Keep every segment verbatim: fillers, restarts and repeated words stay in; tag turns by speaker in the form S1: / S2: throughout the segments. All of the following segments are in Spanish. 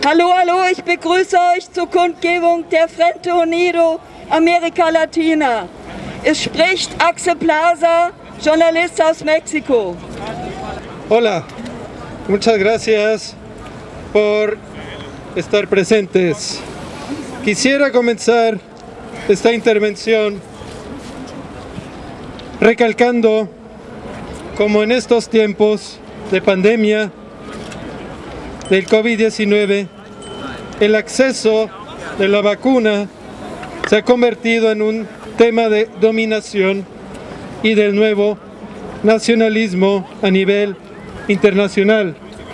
S1: Hallo, hallo, ich begrüße euch zur Kundgebung der Frente Unido América Latina. Es spricht Axel Plaza, Journalist aus Mexiko.
S2: Hola, muchas gracias por estar presentes. Quisiera comenzar esta intervención recalcando como en estos tiempos de pandemia del COVID diecinueve, el acceso de la vacuna se ha convertido en un tema de dominación y del nuevo nacionalismo a nivel internacional.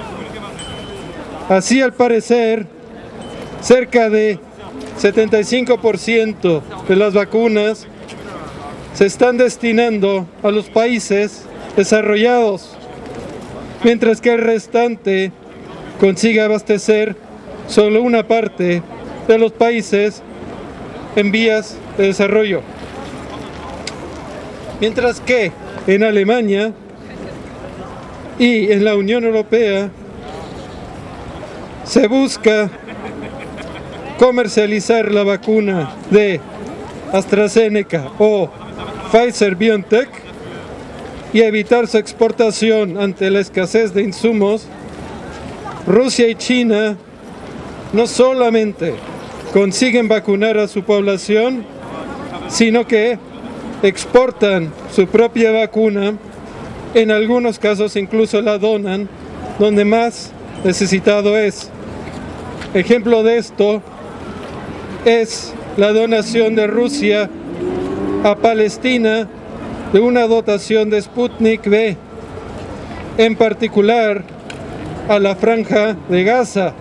S2: Así, al parecer, cerca de setenta y cinco por ciento de las vacunas se están destinando a los países desarrollados, mientras que el restante consigue abastecer solo una parte de los países en vías de desarrollo. Mientras que en Alemania y en la Unión Europea se busca comercializar la vacuna de AstraZeneca o Pfizer-BioNTech y evitar su exportación ante la escasez de insumos, Rusia y China no solamente consiguen vacunar a su población, sino que exportan su propia vacuna, en algunos casos incluso la donan donde más necesitado es. Ejemplo de esto es la donación de Rusia a Palestina de una dotación de Sputnik V, en particular a la Franja de Gaza.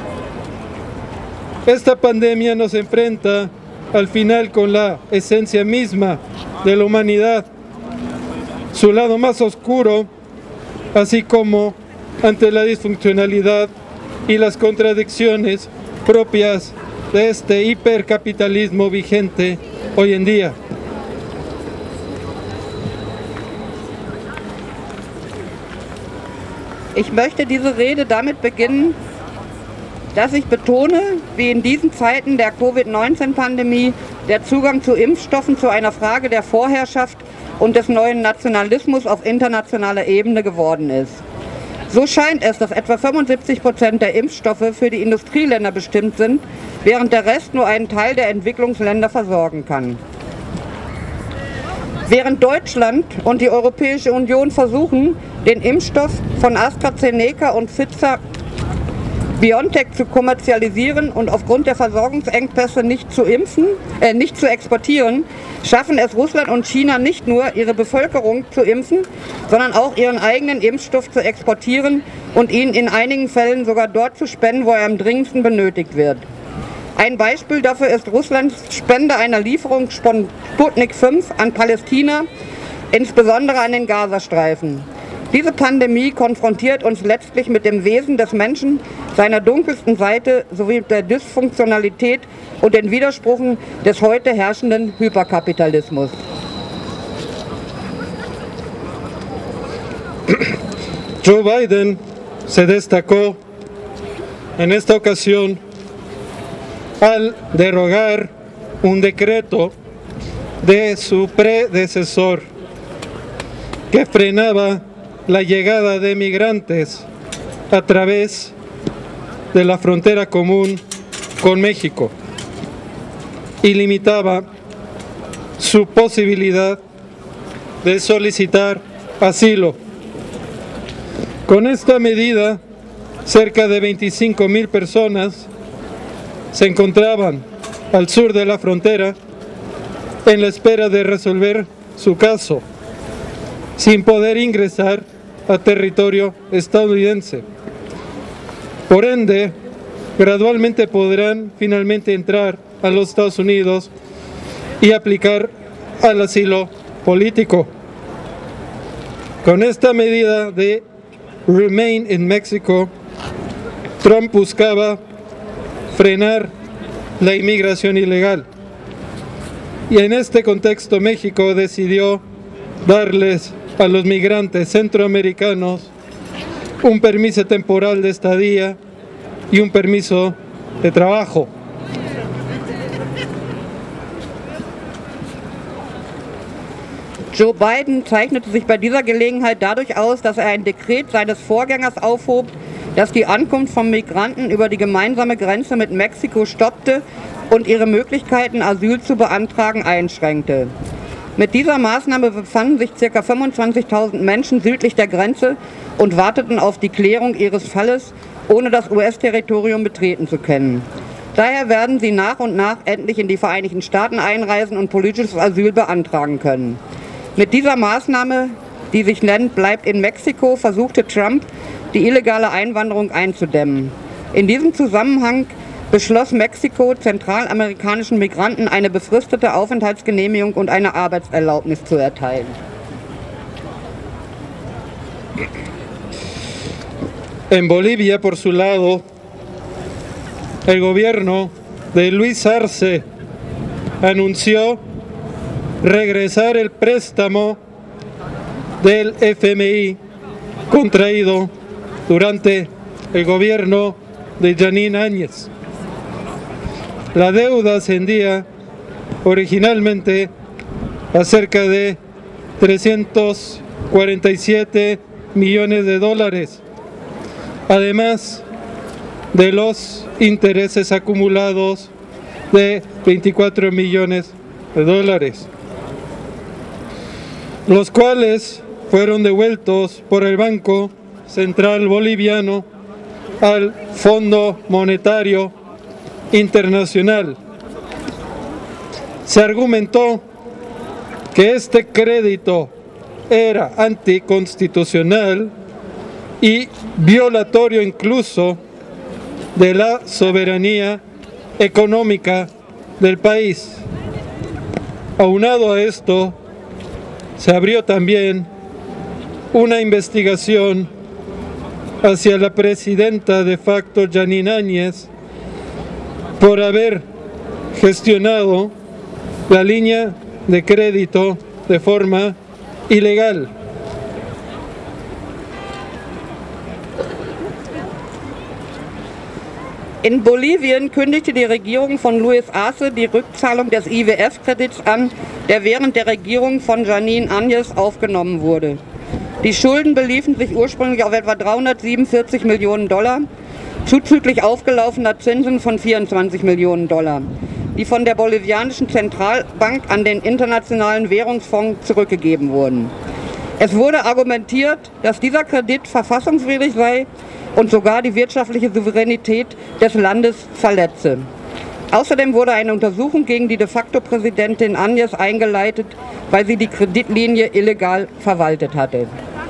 S2: Esta pandemia nos enfrenta al final con la esencia misma de la humanidad, su lado más oscuro, así como ante la disfuncionalidad y las contradicciones propias de este hipercapitalismo vigente hoy en día.
S1: Ich möchte diese Rede damit beginnen, dass ich betone, wie in diesen Zeiten der Covid neunzehn Pandemie der Zugang zu Impfstoffen zu einer Frage der Vorherrschaft und des neuen Nationalismus auf internationaler Ebene geworden ist. So scheint es, dass etwa fünfundsiebzig Prozent der Impfstoffe für die Industrieländer bestimmt sind, während der Rest nur einen Teil der Entwicklungsländer versorgen kann. Während Deutschland und die Europäische Union versuchen, den Impfstoff von AstraZeneca und Pfizer-BioNTech zu kommerzialisieren und aufgrund der Versorgungsengpässe nicht zu impfen, äh, nicht zu exportieren, schaffen es Russland und China nicht nur, ihre Bevölkerung zu impfen, sondern auch ihren eigenen Impfstoff zu exportieren und ihn in einigen Fällen sogar dort zu spenden, wo er am dringendsten benötigt wird. Ein Beispiel dafür ist Russlands Spende einer Lieferung von Sputnik fünf an Palästina, insbesondere an den Gazastreifen. Diese Pandemie konfrontiert uns letztlich mit dem Wesen des Menschen, seiner dunkelsten Seite sowie der Dysfunktionalität und den Widersprüchen des heute herrschenden Hyperkapitalismus.
S2: Joe Biden se destacó en esta ocasión al derogar un decreto de su predecesor que frenaba la llegada de migrantes a través de la frontera común con México y limitaba su posibilidad de solicitar asilo. Con esta medida, cerca de veinticinco mil personas se encontraban al sur de la frontera en la espera de resolver su caso, sin poder ingresar a territorio estadounidense. Por ende, gradualmente podrán finalmente entrar a los Estados Unidos y aplicar al asilo político. Con esta medida de Remain in Mexico, Trump buscaba frenar la inmigración ilegal. Y en este contexto México decidió darles a los migrantes centroamericanos un permiso temporal de estadía y un permiso de trabajo.
S1: Joe Biden zeichnete sich bei dieser Gelegenheit dadurch aus, dass er ein Dekret seines Vorgängers aufhob, das die Ankunft von Migranten über die gemeinsame Grenze mit Mexiko stoppte und ihre Möglichkeiten, Asyl zu beantragen, einschränkte. Mit dieser Maßnahme befanden sich ca. fünfundzwanzigtausend Menschen südlich der Grenze und warteten auf die Klärung ihres Falles, ohne das U S-Territorium betreten zu können. Daher werden sie nach und nach endlich in die Vereinigten Staaten einreisen und politisches Asyl beantragen können. Mit dieser Maßnahme, die sich nennt Bleibt in Mexiko, versuchte Trump, die illegale Einwanderung einzudämmen. In diesem Zusammenhang beschloss Mexiko, zentralamerikanischen Migranten eine befristete Aufenthaltsgenehmigung und eine Arbeitserlaubnis zu erteilen.
S2: En Bolivia, por su lado, el gobierno de Luis Arce anunció regresar el préstamo del F M I contraído durante el gobierno de Jeanine Áñez. La deuda ascendía originalmente a cerca de trescientos cuarenta y siete millones de dólares, además de los intereses acumulados de veinticuatro millones de dólares, los cuales fueron devueltos por el Banco Central Boliviano al Fondo Monetario Internacional. Se argumentó que este crédito era anticonstitucional y violatorio incluso de la soberanía económica del país. Aunado a esto, se abrió también una investigación hacia la presidenta de facto Jeanine Áñez por haber gestionado la línea de crédito de forma ilegal.
S1: In Bolivien kündigte die Regierung von Luis Arce die Rückzahlung des I W F-Kredits an, der während der Regierung von Jeanine Áñez aufgenommen wurde. Die Schulden beliefen sich ursprünglich auf etwa dreihundertsiebenundvierzig Millionen Dollar, zuzüglich aufgelaufener Zinsen von vierundzwanzig Millionen Dollar, die von der bolivianischen Zentralbank an den Internationalen Währungsfonds zurückgegeben wurden. Es wurde argumentiert, dass dieser Kredit verfassungswidrig sei und sogar die wirtschaftliche Souveränität des Landes verletze. Außerdem wurde eine Untersuchung gegen die de facto Präsidentin Áñez eingeleitet, weil sie die Kreditlinie illegal verwaltet hatte.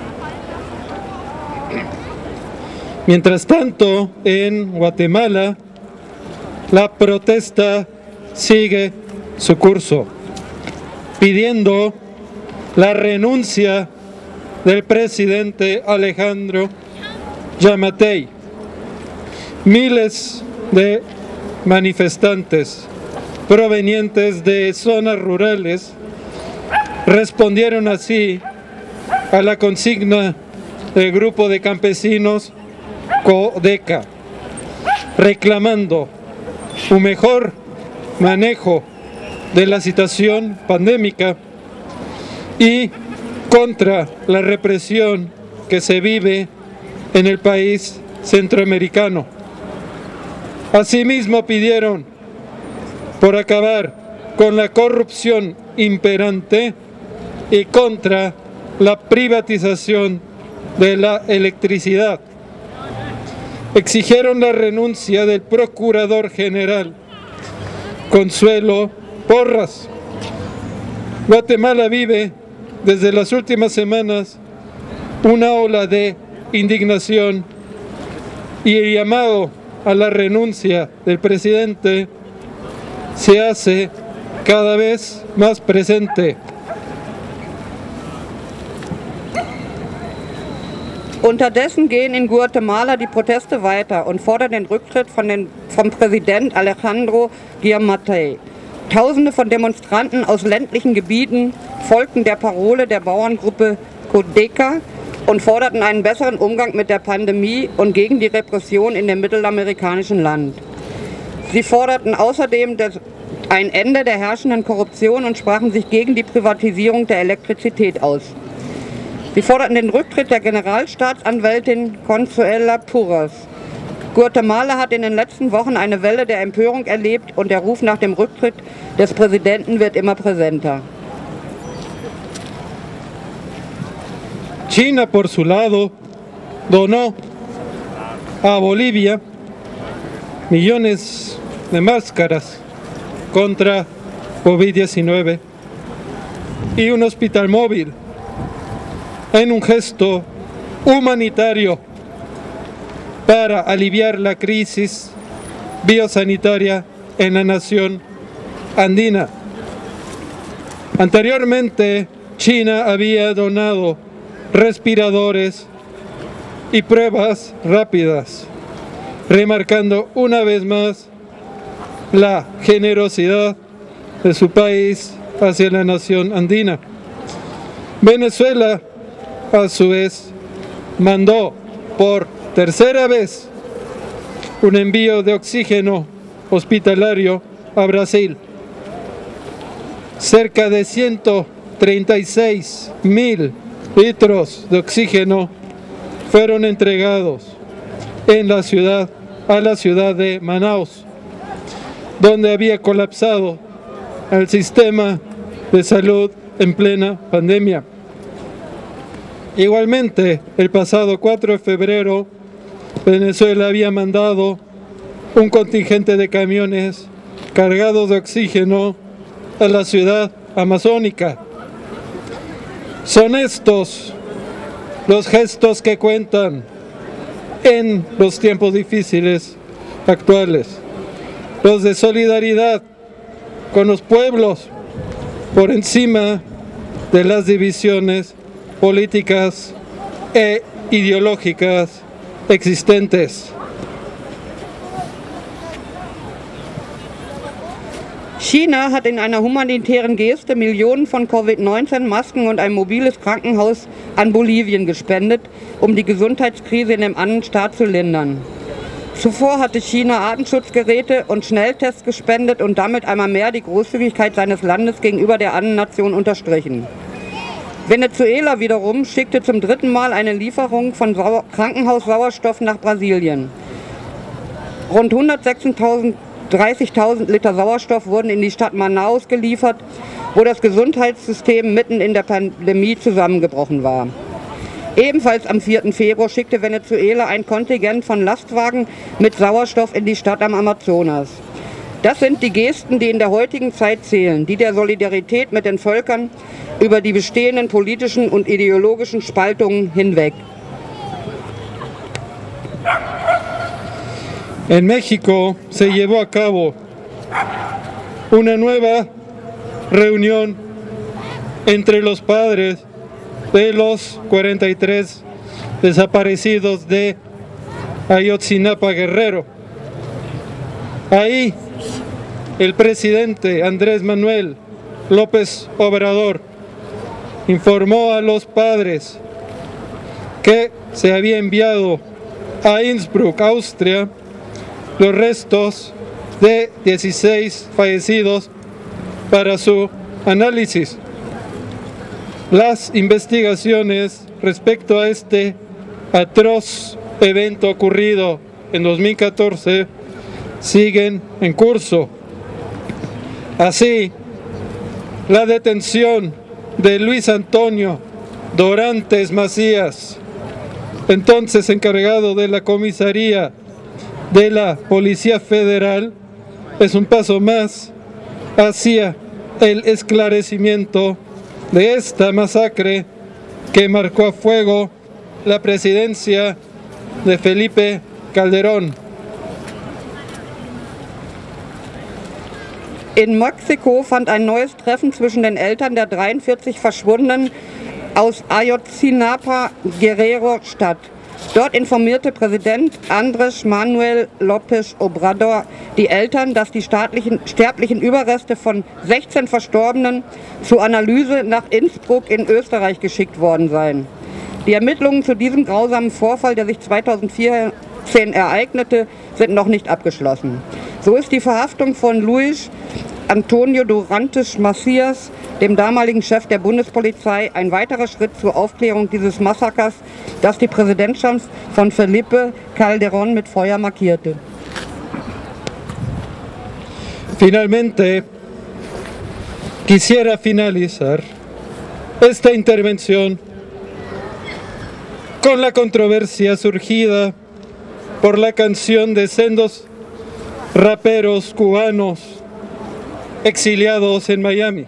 S2: Mientras tanto, en Guatemala, la protesta sigue su curso, pidiendo la renuncia del presidente Alejandro Yamatei. Miles de manifestantes provenientes de zonas rurales respondieron así a la consigna del grupo de campesinos Codeca, reclamando un mejor manejo de la situación pandémica y contra la represión que se vive en el país centroamericano. Asimismo pidieron por acabar con la corrupción imperante y contra la privatización de la electricidad. Exigieron la renuncia del Procurador General Consuelo Porras. Guatemala vive desde las últimas semanas una ola de indignación y el llamado a la renuncia del presidente se hace cada vez más presente.
S1: Unterdessen gehen in Guatemala die Proteste weiter und fordern den Rücktritt von den, vom Präsident Alejandro Giammattei. Tausende von Demonstranten aus ländlichen Gebieten folgten der Parole der Bauerngruppe Codeca und forderten einen besseren Umgang mit der Pandemie und gegen die Repression in dem mittelamerikanischen Land. Sie forderten außerdem das, ein Ende der herrschenden Korruption und sprachen sich gegen die Privatisierung der Elektrizität aus. Sie forderten den Rücktritt der Generalstaatsanwältin Consuela Porras. Guatemala hat in den letzten Wochen eine Welle der Empörung erlebt und der Ruf nach dem Rücktritt des Präsidenten wird immer präsenter.
S2: China, por su lado, donó a Bolivia millones de máscaras contra COVID diecinueve y un hospital móvil en un gesto humanitario para aliviar la crisis biosanitaria en la nación andina. Anteriormente, China había donado respiradores y pruebas rápidas, remarcando una vez más la generosidad de su país hacia la nación andina. Venezuela, a su vez, mandó por tercera vez un envío de oxígeno hospitalario a Brasil. Cerca de ciento treinta y seis mil litros de oxígeno fueron entregados en la ciudad, a la ciudad de Manaus, donde había colapsado el sistema de salud en plena pandemia. Igualmente, el pasado cuatro de febrero, Venezuela había mandado un contingente de camiones cargados de oxígeno a la ciudad amazónica. Son estos los gestos que cuentan en los tiempos difíciles actuales, los de solidaridad con los pueblos por encima de las divisiones políticas e ideológicas existentes.
S1: China hat in einer humanitären Geste Millionen von Covid neunzehn Masken und ein mobiles Krankenhaus an Bolivien gespendet, um die Gesundheitskrise in dem anderen Staat zu lindern. Zuvor hatte China Atemschutzgeräte und Schnelltests gespendet und damit einmal mehr die Großzügigkeit seines Landes gegenüber der anderen Nation unterstrichen. Venezuela wiederum schickte zum dritten Mal eine Lieferung von Sau- Krankenhaussauerstoff nach Brasilien. Rund hundertsechsunddreißigtausend Liter Sauerstoff wurden in die Stadt Manaus geliefert, wo das Gesundheitssystem mitten in der Pandemie zusammengebrochen war. Ebenfalls am vierten Februar schickte Venezuela ein Kontingent von Lastwagen mit Sauerstoff in die Stadt am Amazonas. Das sind die Gesten, die in der heutigen Zeit zählen, die der Solidarität mit den Völkern über die bestehenden politischen und ideologischen Spaltungen hinweg.
S2: En México se llevó a cabo una nueva reunión entre los padres de los cuarenta y tres desaparecidos de Ayotzinapa, Guerrero. Ahí el presidente Andrés Manuel López Obrador informó a los padres que se había enviado a Innsbruck, Austria, los restos de dieciséis fallecidos para su análisis. Las investigaciones respecto a este atroz evento ocurrido en dos mil catorce siguen en curso. Así, la detención de Luis Antonio Dorantes Macías, entonces encargado de la comisaría de la Policía Federal, es un paso más hacia el esclarecimiento de esta masacre que marcó a fuego la presidencia de Felipe Calderón.
S1: In Mexiko fand ein neues Treffen zwischen den Eltern der dreiundvierzig Verschwundenen aus Ayotzinapa, Guerrero statt. Dort informierte Präsident Andrés Manuel López Obrador die Eltern, dass die staatlichen, sterblichen Überreste von sechzehn Verstorbenen zur Analyse nach Innsbruck in Österreich geschickt worden seien. Die Ermittlungen zu diesem grausamen Vorfall, der sich zweitausendvierzehn ereignete, sind noch nicht abgeschlossen. So ist die Verhaftung von Luis Antonio Durantes Macias, dem damaligen Chef der Bundespolizei, ein weiterer Schritt zur Aufklärung dieses Massakers, das die Präsidentschaft von Felipe Calderón mit Feuer markierte.
S2: Finalmente, quisiera finalizar esta intervención con la controversia surgida por la canción de sendos raperos cubanos exiliados en Miami.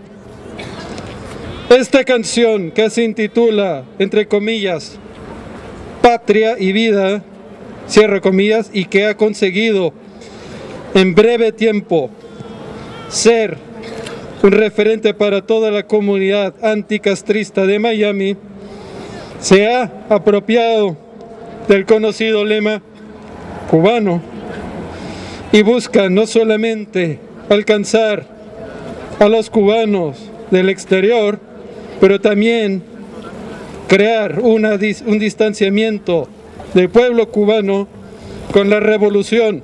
S2: Esta canción, que se intitula, entre comillas, Patria y Vida, cierro comillas, y que ha conseguido en breve tiempo ser un referente para toda la comunidad anticastrista de Miami, se ha apropiado del conocido lema cubano y busca no solamente alcanzar a los cubanos del exterior, pero también crear una, un distanciamiento del pueblo cubano con la revolución.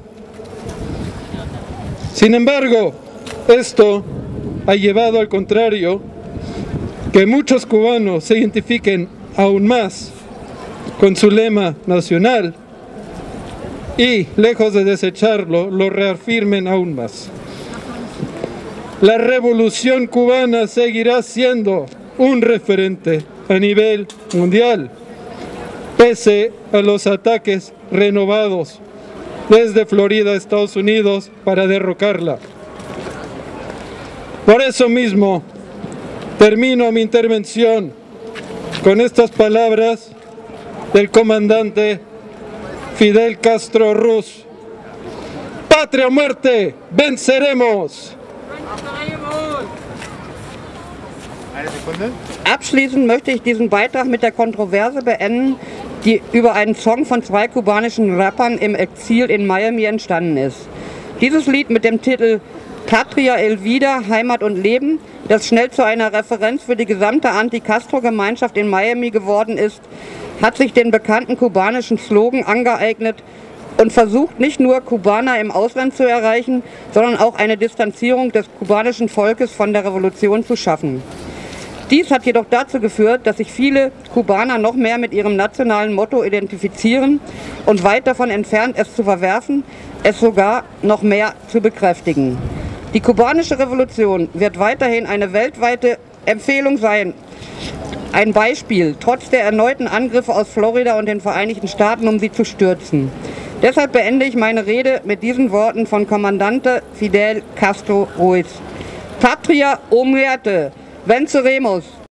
S2: Sin embargo, esto ha llevado al contrario que muchos cubanos se identifiquen aún más con su lema nacional y, lejos de desecharlo, lo reafirmen aún más. La revolución cubana seguirá siendo un referente a nivel mundial, pese a los ataques renovados desde Florida, Estados Unidos, para derrocarla. Por eso mismo, termino mi intervención con estas palabras del comandante Fidel Castro Ruz. ¡Patria o muerte! ¡Venceremos!
S1: Abschließend möchte ich diesen Beitrag mit der Kontroverse beenden, die über einen Song von zwei kubanischen Rappern im Exil in Miami entstanden ist. Dieses Lied mit dem Titel Patria el Vida, Heimat und Leben, das schnell zu einer Referenz für die gesamte Anti-Castro-Gemeinschaft in Miami geworden ist, hat sich den bekannten kubanischen Slogan angeeignet und versucht nicht nur Kubaner im Ausland zu erreichen, sondern auch eine Distanzierung des kubanischen Volkes von der Revolution zu schaffen. Dies hat jedoch dazu geführt, dass sich viele Kubaner noch mehr mit ihrem nationalen Motto identifizieren und weit davon entfernt, es zu verwerfen, es sogar noch mehr zu bekräftigen. Die kubanische Revolution wird weiterhin eine weltweite Empfehlung sein. Ein Beispiel, trotz der erneuten Angriffe aus Florida und den Vereinigten Staaten, um sie zu stürzen. Deshalb beende ich meine Rede mit diesen Worten von Kommandante Fidel Castro Ruiz. Patria o muerte, venceremos!